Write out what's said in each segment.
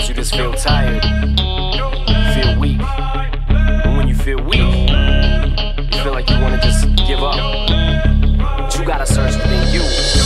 Sometimes you just feel tired, feel weak. And when you feel weak, you feel like you wanna just give up. But you gotta search within you.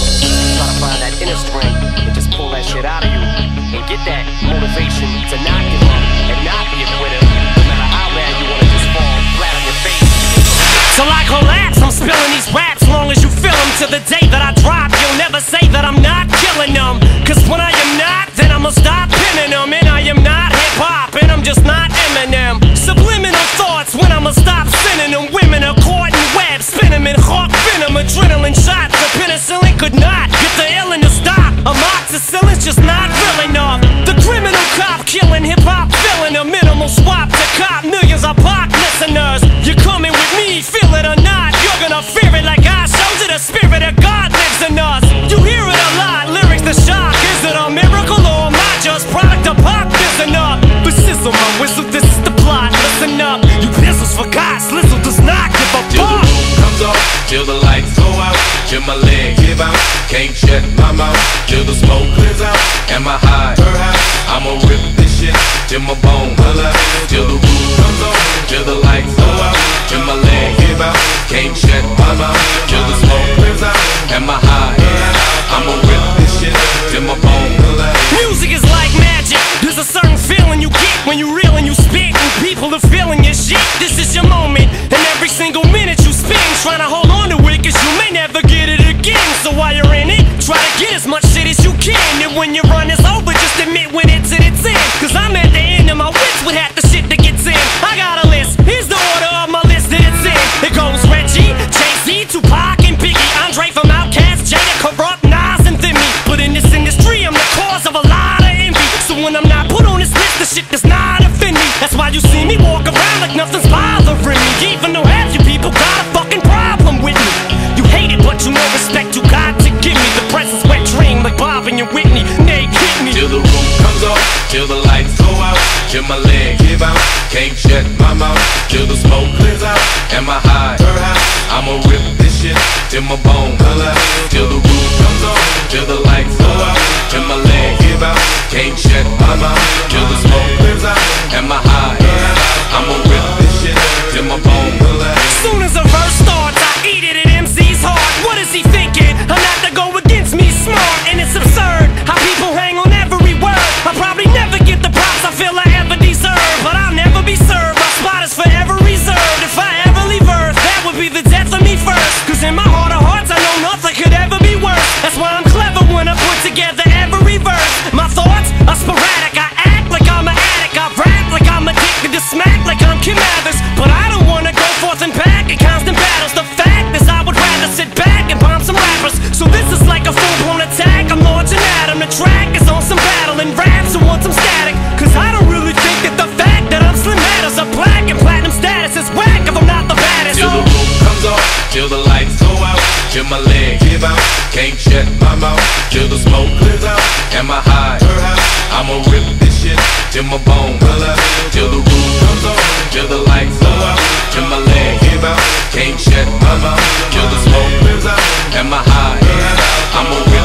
Try to find that inner strength and just pull that shit out of you. And get that motivation to not give up and not be a quitter. No matter how bad you wanna just fall flat on your face. Till I collapse, I'm spilling these raps long as you feel them. To the day that I drop, you'll never say that I'm not killing them. Cause when I am not, then I'ma stop pinning them. And I am not hip-hop, and I'm just not Eminem. Subliminal thoughts when I'ma stop sending them. Women are caught in webs, spin them in hawk venom. Adrenaline shots, the penicillin could not get the illin to stop. Amoxicillin's just not real enough. The criminal cop killing hip-hop, filling a minimal swap to cop millions of pop listeners. You're coming with me, feel it or not, you're gonna fear it like I showed you. The spirit of God lives in us. You hear it a lot, lyrics the shock. Is it a miracle or am I just product of pop? Listen up, the sizzle, my whistle, this is the plot. Listen up, you pistols forgot, Slizzle does not give a till fuck. the roof comes off, till the lights go out, till my leg give out, can't shut my mouth, till the smoke clears out, and my high, I'ma rip this shit, till my bone holla, till the roof comes off, till the lights go out, till my leg give out, can't shut my mouth, till the smoke clears out, and my high, I'ma rip this shit, till my bone holla. Music is like magic. There's a certain feeling you get when you reel and you spit, and people are feeling your shit. This is your moment, and every single minute you spend trying to hold on to it, cause you may never get it again. So while you're in it, try to get as much shit as you can. And when your run is over, just admit when it's in its end. Cause I'm at the end of my wits with half the shit that gets in. I got a list, here's the order of my list that it's in. It goes Reggie, Jay-Z, Tupac, and Biggie, Andre from Outkast, Jada, Corrupt, Nas, and Thimmy. But in this industry, I'm the cause of a lot of envy. So when I'm not put on this list, the shit does not offend me. That's why you see me walk around like nothing's bothering me. Even though half you people got a fucking problem with me. You hate it, but you know respect you got to give me. The presence wet dream like Bob and your Whitney. Nate hit me. Till the roof comes off, till the lights go out, till my leg give out, can't shut my mouth, till the smoke clears out, and my high, I'ma rip this shit, till my bone holla, till the roof comes off, till the lights go out, till my leg give out, can't shut my mouth, till the smoke clears out, and my high, I'ma rip this shit, till my bone holla. Soon as a verse starts, I eat it at MC's heart. What is he thinking? I'm not to go against me, smart, and it's absurd how people hang on every word. I'll probably never get the props I feel I ever deserve, but I'll never be served. My spot is forever reserved. If I ever leave Earth, that would be the death of me first. Cause in my heart of hearts, I know nothing could ever be worse. That's why I'm clever when I put together every verse. My thoughts are sporadic. I act like I'm an addict. I rap like I'm addicted to smack like I'm Kim Mathers. But I don't wanna go forth and back in constant battles. The fact is I would rather sit back and bomb some rappers. So this is like a full-blown attack. I'm launching at him. The track is on some battle and raps who want some static. Cause I don't really think that the fact that I'm slim matters. A black and platinum status is whack if I'm not the baddest. Till the roof comes off, till the lights go out, till my leg give out, can't shut my mouth, till the smoke clears out, and my high, I'ma rip this shit, till my bone holla, till the roof comes off, till the lights go out, till my leg give out, can't shut my mouth, till the smoke clears out, and my high, I'ma rip